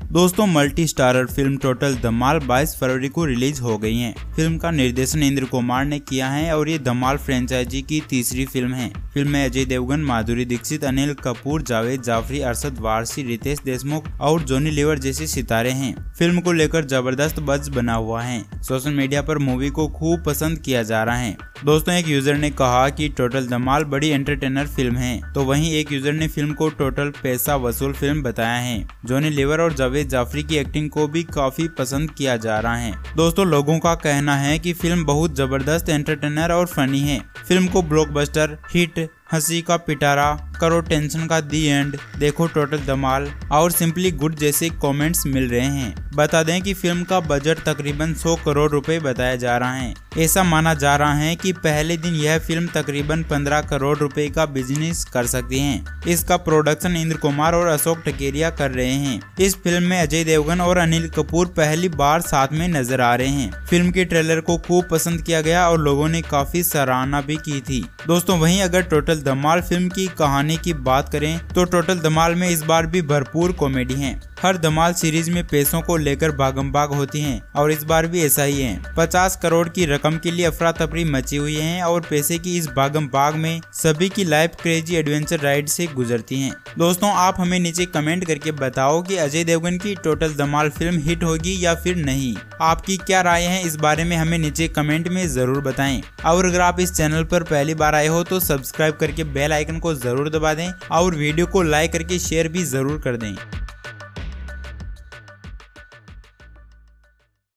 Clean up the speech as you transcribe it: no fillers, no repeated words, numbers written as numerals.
दोस्तों multi starrer film total Dhamaal 22 फरवरी को रिलीज हो गई है। फिल्म का निर्देशन इंद्र कुमार ने किया है और ये धमाल फ्रेंचाइजी की तीसरी फिल्म है। फिल्म में अजय देवगन, माधुरी दीक्षित, अनिल कपूर, जावेद जाफरी, अरशद वारसी, रितेश देशमुख और जॉनी लीवर जैसे सितारे हैं। फिल्म को लेकर जबरदस्त बज़ बना हुआ है। सोशल मीडिया पर मूवी को खूब पसंद किया जा रहा है। दोस्तों एक यूजर ने कहा कि टोटल धमाल बड़ी एंटरटेनर फिल्म है, तो वहीं एक यूजर ने फिल्म को टोटल पैसा वसूल फिल्म बताया है। जॉनी लीवर और जावेद जाफरी की एक्टिंग को भी काफी पसंद किया जा रहा है। दोस्तों लोगों का कहना है कि फिल्म बहुत जबरदस्त एंटरटेनर और फनी है। फिल्म को ब्लॉकबस्टर हिट, हंसी का पिटारा, करो टेंशन का दी एंड, देखो टोटल धमाल और सिंपली गुड जैसे कमेंट्स मिल रहे हैं। बता दें कि फिल्म का बजट तकरीबन 100 करोड़ रुपए बताया जा रहा है। ऐसा माना जा रहा है कि पहले दिन यह फिल्म तकरीबन 15 करोड़ रुपए का बिजनेस कर सकती है। इसका प्रोडक्शन इंद्र कुमार और अशोक टकेरिया कर रहे हैं। इस फिल्म में अजय देवगन और अनिल कपूर पहली बार साथ में नजर आ रहे हैं। फिल्म के ट्रेलर को खूब पसंद किया गया और लोगों ने काफी सराहना भी की थी। दोस्तों वहीं अगर टोटल धमाल फिल्म की कहानी की बात करें तो टोटल धमाल में इस बार भी भरपूर कॉमेडी है। हर धमाल सीरीज में पैसों को लेकर भागम भाग होती है और इस बार भी ऐसा ही है। 50 करोड़ की रकम के लिए अफरा तफरी मची हुई है और पैसे की इस भागम भाग में सभी की लाइफ क्रेजी एडवेंचर राइड से गुजरती है। दोस्तों आप हमें नीचे कमेंट करके बताओ कि अजय देवगन की टोटल धमाल फिल्म हिट होगी या फिर नहीं। आपकी क्या राय है इस बारे में हमें नीचे कमेंट में जरूर बताएं। और अगर आप इस चैनल पर पहली बार आए हो तो सब्सक्राइब करके बेल आइकन को जरूर दबा दें और वीडियो को लाइक करके शेयर भी जरूर कर दें।